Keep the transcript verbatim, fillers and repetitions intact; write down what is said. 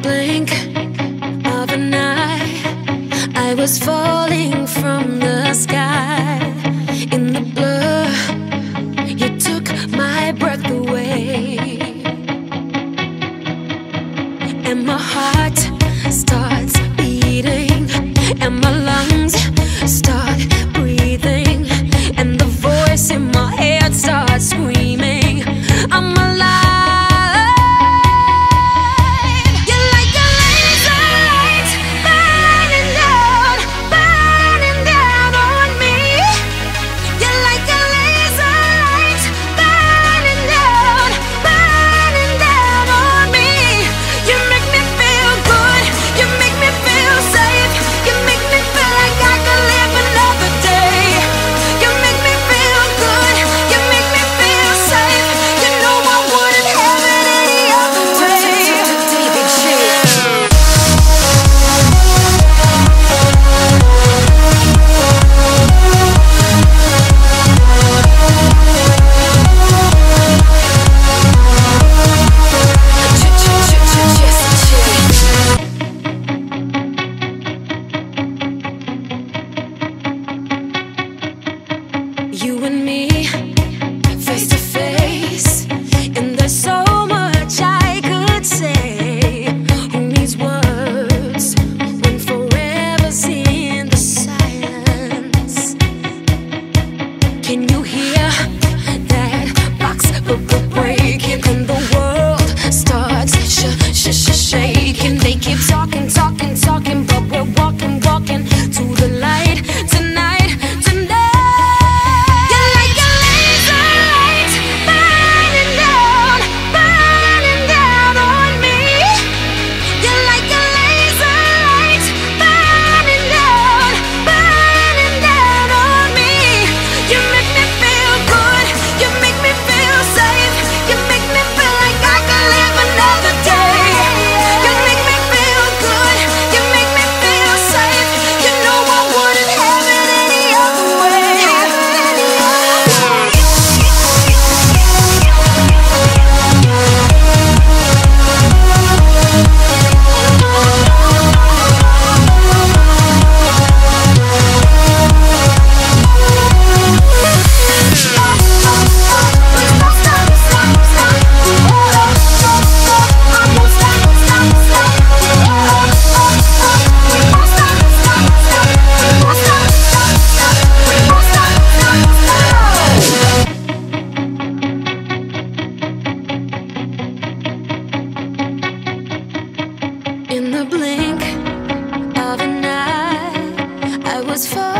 blink of an eye, I was falling from the sky. In the blur, you took my breath away, and my heart starts beating, and my lungs start breathing, and the voice in my head starts screaming, I'm alive. You and me, face to face, and there's so much I could say. Who needs words when forever's in the silence? Can you hear that box breaking, and the world starts sh sh sh shaking? They keep talking, talking, talking, but we're walking, walking to the light tonight. In the blink of an eye, I was falling.